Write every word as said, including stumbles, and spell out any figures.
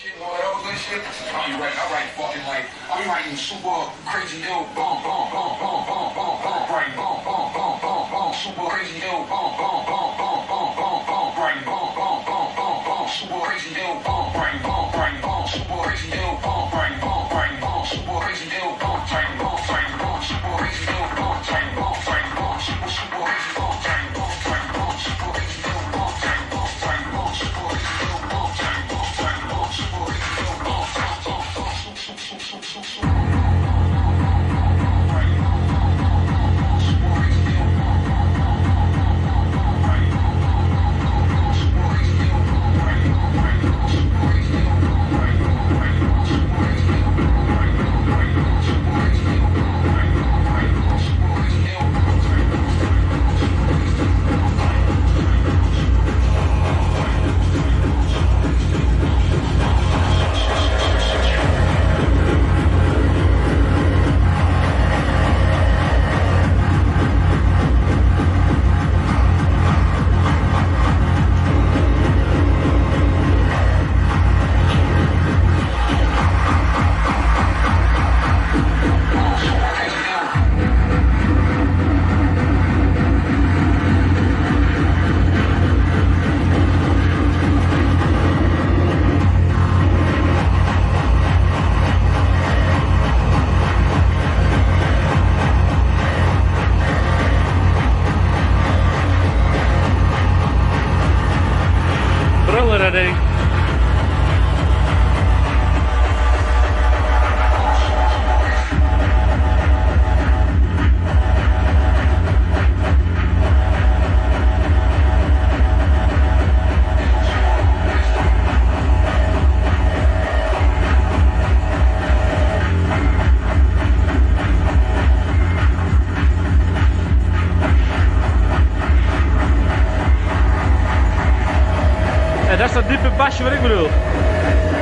shit, all that other good shit. I be writing, I write fucking like, I be writing super crazy ill, bum, bum, bum, bum, bum, bum, bum, writing bum, bum, bum, bum, bum, super crazy ill, bum, bum, bum, bum, bum, bum, bum, writing bum, bum, bum, bum, bum, super crazy ill, bum, writing bum, writing bum, super crazy ill, bum, writing bum, writing bum, super crazy ill, bum, writing bum, writing bum, super crazy ill, bum, writing bum, writing bum, super super crazy bum, writing bum, writing bum, super crazy ill, bum, writing bum, writing bum, super crazy ill, bum, writing bum, writing bum, super crazy ill, bum, bum, bum, bum, super super super super super. Ready. Ja, dat is dat diepe basje wat ik bedoel.